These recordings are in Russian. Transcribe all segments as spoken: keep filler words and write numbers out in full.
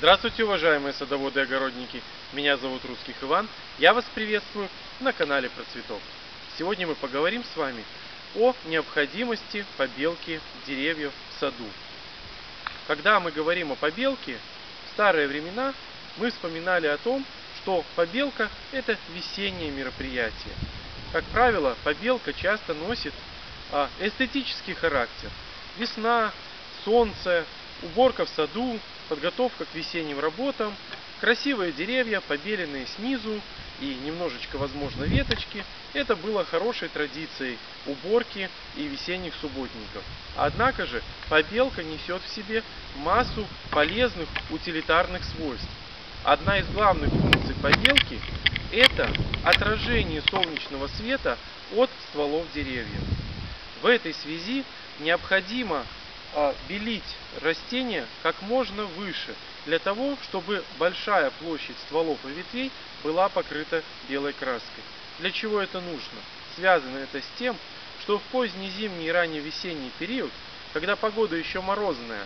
Здравствуйте, уважаемые садоводы и огородники! Меня зовут Русских Иван. Я вас приветствую на канале Про Цветок. Сегодня мы поговорим с вами о необходимости побелки деревьев в саду. Когда мы говорим о побелке, в старые времена мы вспоминали о том, что побелка – это весеннее мероприятие. Как правило, побелка часто носит эстетический характер. Весна, солнце, уборка в саду, подготовка к весенним работам, красивые деревья, побеленные снизу и немножечко, возможно, веточки. Это было хорошей традицией уборки и весенних субботников. Однако же побелка несет в себе массу полезных утилитарных свойств. Одна из главных функций побелки – это отражение солнечного света от стволов деревьев. В этой связи необходимо белить растения как можно выше, для того, чтобы большая площадь стволов и ветвей была покрыта белой краской. Для чего это нужно? Связано это с тем, что в поздний зимний и ранний весенний период, когда погода еще морозная,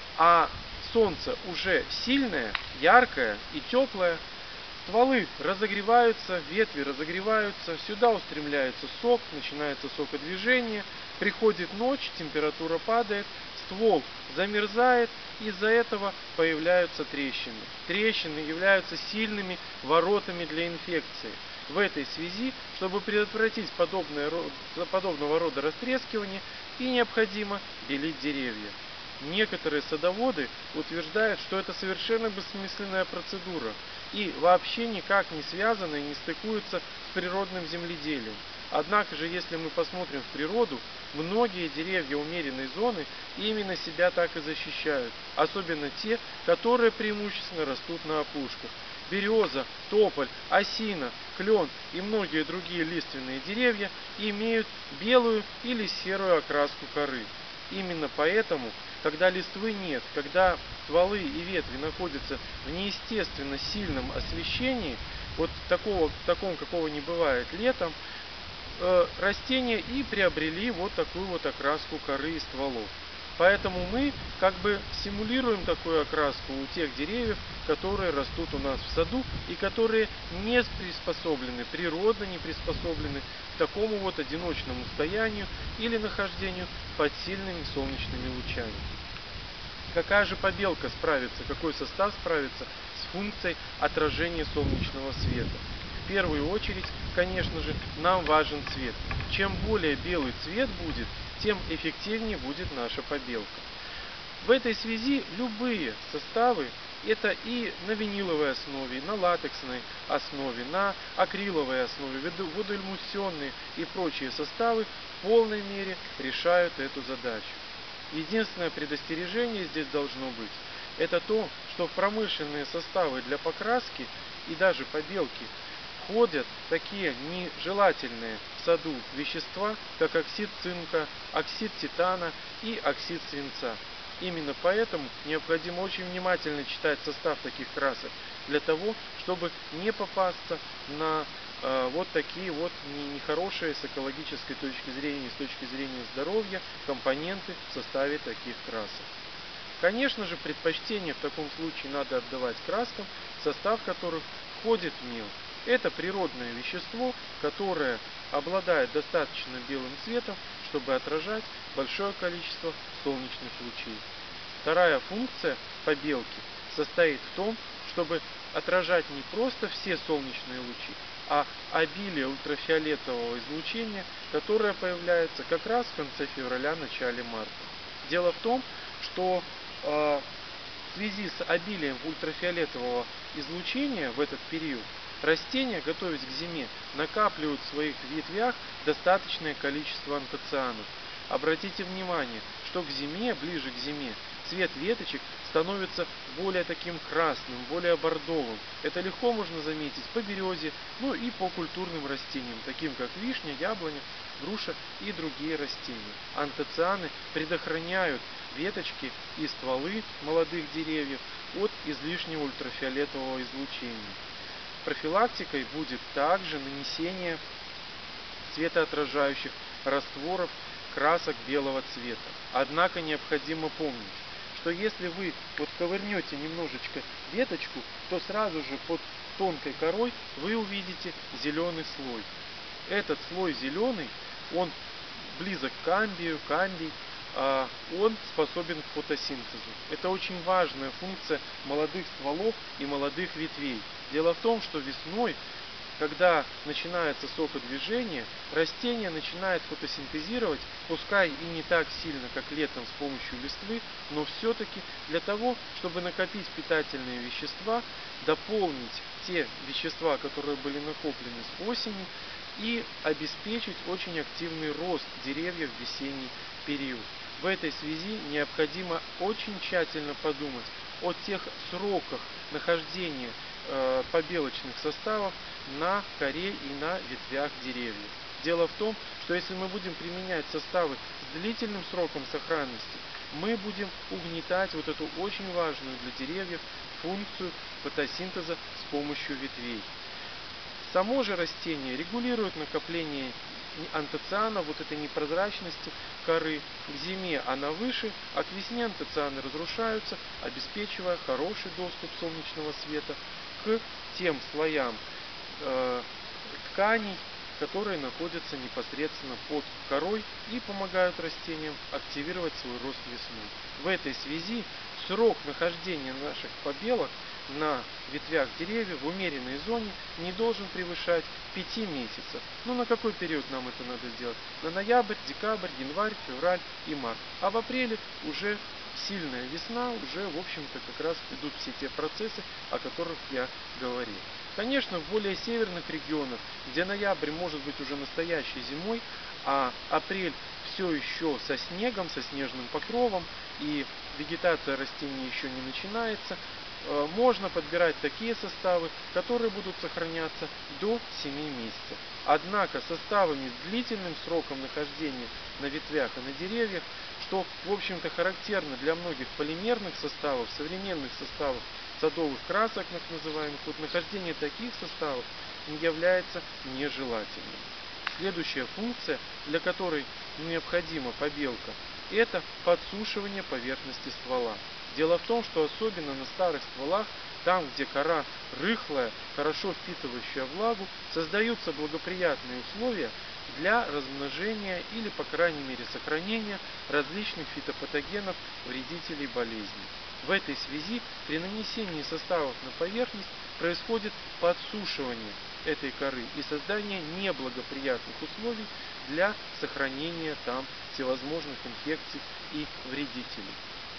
а солнце уже сильное, яркое и теплое, стволы разогреваются, ветви разогреваются, сюда устремляется сок, начинается сокодвижение, приходит ночь, температура падает, ствол замерзает, из-за этого появляются трещины. Трещины являются сильными воротами для инфекции. В этой связи, чтобы предотвратить подобное, подобного рода растрескивание, и необходимо белить деревья. Некоторые садоводы утверждают, что это совершенно бессмысленная процедура и вообще никак не связана и не стыкуется с природным земледелием. Однако же, если мы посмотрим в природу, многие деревья умеренной зоны именно себя так и защищают, особенно те, которые преимущественно растут на опушках. Береза, тополь, осина, клен и многие другие лиственные деревья имеют белую или серую окраску коры. Именно поэтому, когда листвы нет, когда стволы и ветви находятся в неестественно сильном освещении, вот такого, таком, какого не бывает летом, э, растения и приобрели вот такую вот окраску коры и стволов. Поэтому мы как бы симулируем такую окраску у тех деревьев, которые растут у нас в саду и которые не приспособлены, природно не приспособлены к такому вот одиночному стоянию или нахождению под сильными солнечными лучами. Какая же побелка справится, какой состав справится с функцией отражения солнечного света? В первую очередь, конечно же, нам важен цвет. Чем более белый цвет будет, тем эффективнее будет наша побелка. В этой связи любые составы, это и на виниловой основе, на латексной основе, на акриловой основе, водоэмульсионные и прочие составы в полной мере решают эту задачу. Единственное предостережение здесь должно быть, это то, что в промышленные составы для покраски и даже побелки входят такие нежелательные в саду вещества, как оксид цинка, оксид титана и оксид свинца. Именно поэтому необходимо очень внимательно читать состав таких красок, для того, чтобы не попасться на э, вот такие вот нехорошие с экологической точки зрения, с точки зрения здоровья, компоненты в составе таких красок. Конечно же, предпочтение в таком случае надо отдавать краскам, в состав которых входит мел. Это природное вещество, которое обладает достаточно белым цветом, чтобы отражать большое количество солнечных лучей. Вторая функция побелки состоит в том, чтобы отражать не просто все солнечные лучи, а обилие ультрафиолетового излучения, которое появляется как раз в конце февраля, начале марта. Дело в том, что э, в связи с обилием ультрафиолетового излучения в этот период растения, готовясь к зиме, накапливают в своих ветвях достаточное количество антоцианов. Обратите внимание, что к зиме, ближе к зиме, цвет веточек становится более таким красным, более бордовым. Это легко можно заметить по березе, ну и по культурным растениям, таким как вишня, яблоня, груша и другие растения. Антоцианы предохраняют веточки и стволы молодых деревьев от излишнего ультрафиолетового излучения. Профилактикой будет также нанесение цветоотражающих растворов красок белого цвета. Однако необходимо помнить, что если вы вот ковырнете немножечко веточку, то сразу же под тонкой корой вы увидите зеленый слой. Этот слой зеленый, он близок к камбию, камбий, а он способен к фотосинтезу. Это очень важная функция молодых стволов и молодых ветвей. Дело в том, что весной, когда начинается сокодвижение, растение начинает фотосинтезировать, пускай и не так сильно, как летом с помощью листвы, но все-таки для того, чтобы накопить питательные вещества, дополнить те вещества, которые были накоплены с осени, и обеспечить очень активный рост деревьев в весенний период. В этой связи необходимо очень тщательно подумать о тех сроках нахождения э, побелочных составов на коре и на ветвях деревьев. Дело в том, что если мы будем применять составы с длительным сроком сохранности, мы будем угнетать вот эту очень важную для деревьев функцию фотосинтеза с помощью ветвей. Само же растение регулирует накопление антоциана, вот этой непрозрачности коры. К зиме она выше, а к весне антоцианы разрушаются, обеспечивая хороший доступ солнечного света к тем слоям э, тканей, которые находятся непосредственно под корой и помогают растениям активировать свой рост весной. В этой связи срок нахождения наших побелок на ветвях деревьев в умеренной зоне не должен превышать пяти месяцев. Ну на какой период нам это надо сделать? На ноябрь, декабрь, январь, февраль и март. А в апреле уже сильная весна, уже в общем-то как раз идут все те процессы, о которых я говорил. Конечно, в более северных регионах, где ноябрь может быть уже настоящей зимой, а апрель все еще со снегом, со снежным покровом, и вегетация растений еще не начинается, можно подбирать такие составы, которые будут сохраняться до семи месяцев. Однако составами с длительным сроком нахождения на ветвях и на деревьях, что в общем-то характерно для многих полимерных составов, современных составов садовых красок, так называемых, вот нахождение таких составов не является нежелательным. Следующая функция, для которой необходима побелка, это подсушивание поверхности ствола. Дело в том, что особенно на старых стволах, там, где кора рыхлая, хорошо впитывающая влагу, создаются благоприятные условия для размножения или, по крайней мере, сохранения различных фитопатогенов, вредителей болезней. В этой связи при нанесении составов на поверхность происходит подсушивание этой коры и создание неблагоприятных условий для сохранения там всевозможных инфекций и вредителей.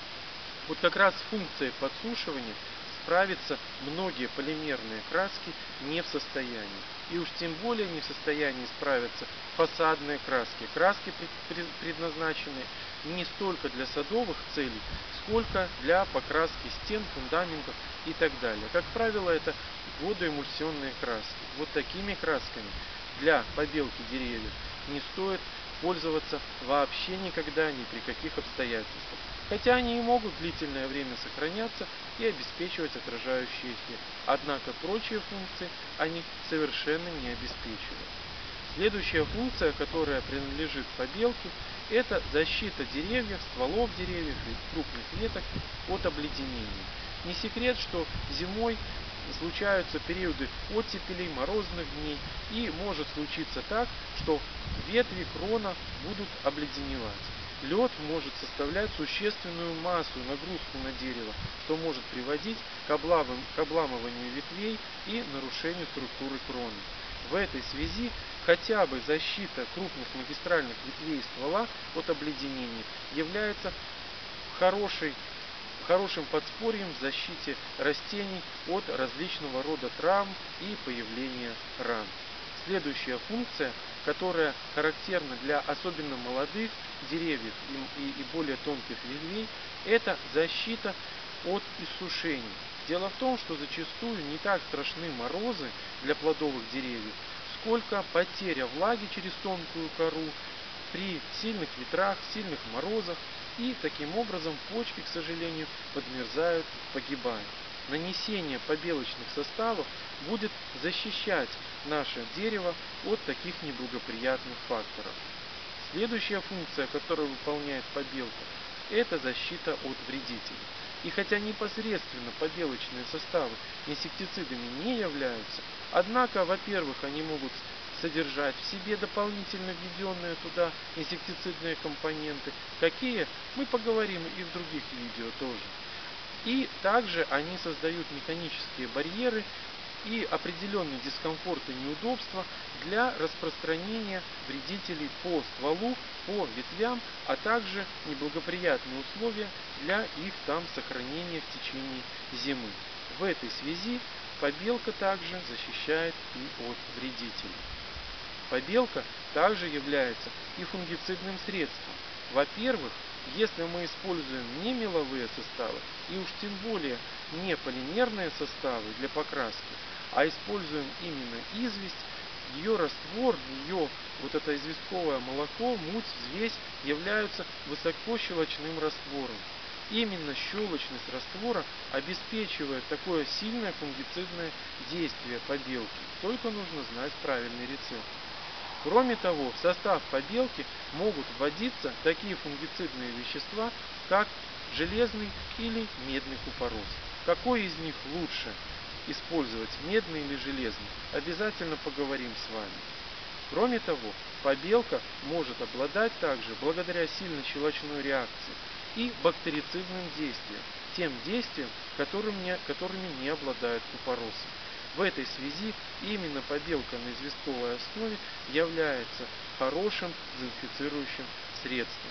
Вот как раз с функцией подсушивания справиться многие полимерные краски не в состоянии. И уж тем более не в состоянии справиться фасадные краски. Краски, предназначенные не столько для садовых целей, сколько для покраски стен, фундаментов и так далее. Как правило, это водоэмульсионные краски. Вот такими красками для побелки деревьев не стоит пользоваться вообще никогда, ни при каких обстоятельствах. Хотя они и могут длительное время сохраняться и обеспечивать отражающий эффект. Однако прочие функции они совершенно не обеспечивают. Следующая функция, которая принадлежит побелке, это защита деревьев, стволов деревьев и крупных веток от обледенения. Не секрет, что зимой случаются периоды оттепелей, морозных дней, и может случиться так, что ветви крона будут обледеневать. Лед может составлять существенную массу, нагрузку на дерево, что может приводить к, облавам, к обламыванию ветвей и нарушению структуры кроны. В этой связи хотя бы защита крупных магистральных ветвей ствола от обледенения является хорошей, хорошим подспорьем в защите растений от различного рода травм и появления ран. Следующая функция, которая характерна для особенно молодых деревьев и, и, и более тонких ветвей, это защита от иссушений. Дело в том, что зачастую не так страшны морозы для плодовых деревьев, сколько потеря влаги через тонкую кору при сильных ветрах, сильных морозах, и таким образом почки, к сожалению, подмерзают, погибают. Нанесение побелочных составов будет защищать наше дерево от таких неблагоприятных факторов. Следующая функция, которую выполняет побелка, это защита от вредителей. И хотя непосредственно побелочные составы инсектицидами не являются, однако, во-первых, они могут содержать в себе дополнительно введенные туда инсектицидные компоненты, какие мы поговорим и в других видео тоже. И также они создают механические барьеры и определенный дискомфорт и неудобства для распространения вредителей по стволу, по ветвям, а также неблагоприятные условия для их там сохранения в течение зимы. В этой связи побелка также защищает и от вредителей. Побелка также является и фунгицидным средством. Во-первых, если мы используем не меловые составы, и уж тем более не полимерные составы для покраски, а используем именно известь, ее раствор, ее вот это известковое молоко, муть, взвесь являются высокощелочным раствором. Именно щелочность раствора обеспечивает такое сильное фунгицидное действие побелки. Только нужно знать правильный рецепт. Кроме того, в состав побелки могут вводиться такие фунгицидные вещества, как железный или медный купорос. Какой из них лучше использовать, медный или железный? Обязательно поговорим с вами. Кроме того, побелка может обладать также, благодаря сильной щелочной реакции, и бактерицидным действием, тем действием, которым не, которыми не обладают купоросы. В этой связи именно побелка на известковой основе является хорошим дезинфицирующим средством.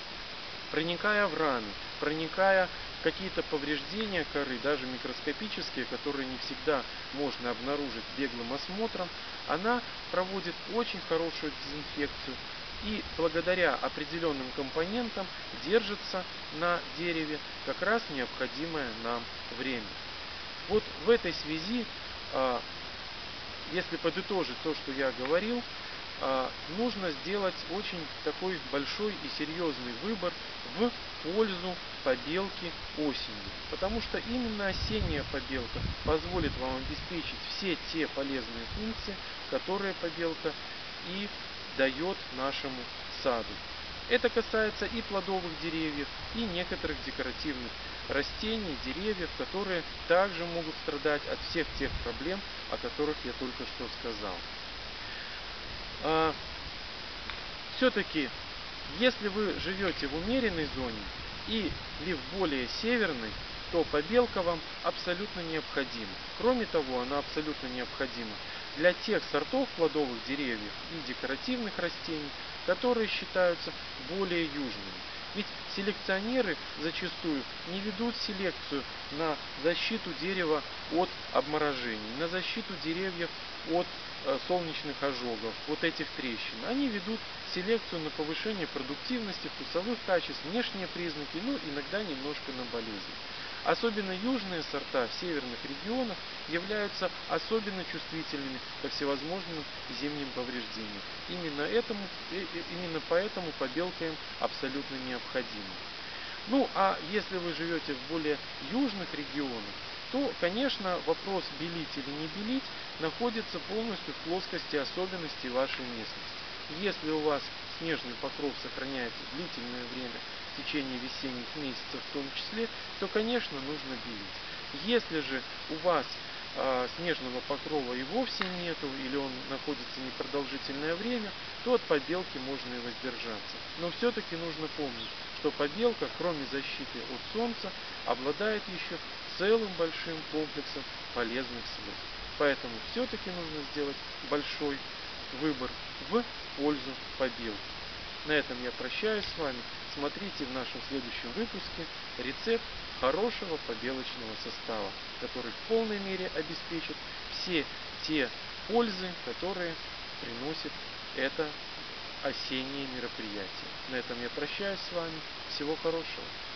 Проникая в раны, проникая в какие-то повреждения коры, даже микроскопические, которые не всегда можно обнаружить беглым осмотром, она проводит очень хорошую дезинфекцию и благодаря определенным компонентам держится на дереве как раз необходимое нам время. Вот в этой связи, если подытожить то, что я говорил, нужно сделать очень такой большой и серьезный выбор в пользу побелки осенью. Потому что именно осенняя побелка позволит вам обеспечить все те полезные функции, которые побелка и дает нашему саду. Это касается и плодовых деревьев, и некоторых декоративных растений, деревьев, которые также могут страдать от всех тех проблем, о которых я только что сказал. А, все-таки, если вы живете в умеренной зоне или в более северной, то побелка вам абсолютно необходима. Кроме того, она абсолютно необходима для тех сортов плодовых деревьев и декоративных растений, которые считаются более южными. Ведь селекционеры зачастую не ведут селекцию на защиту дерева от обморожений, на защиту деревьев от э, солнечных ожогов, вот этих трещин. Они ведут селекцию на повышение продуктивности, вкусовых качеств, внешние признаки, ну иногда немножко на болезни. Особенно южные сорта в северных регионах являются особенно чувствительными ко всевозможным зимним повреждениям. Именно, этому, именно поэтому побелка им абсолютно необходима. Ну а если вы живете в более южных регионах, то, конечно, вопрос белить или не белить находится полностью в плоскости особенностей вашей местности. Если у вас снежный покров сохраняется длительное время, в течение весенних месяцев в том числе, то, конечно, нужно белить. Если же у вас э, снежного покрова и вовсе нету, или он находится непродолжительное время, то от побелки можно и воздержаться. Но все-таки нужно помнить, что побелка, кроме защиты от солнца, обладает еще целым большим комплексом полезных свойств. Поэтому все-таки нужно сделать большой выбор в пользу побелки. На этом я прощаюсь с вами. Смотрите в нашем следующем выпуске рецепт хорошего побелочного состава, который в полной мере обеспечит все те пользы, которые приносит это осеннее мероприятие. На этом я прощаюсь с вами. Всего хорошего.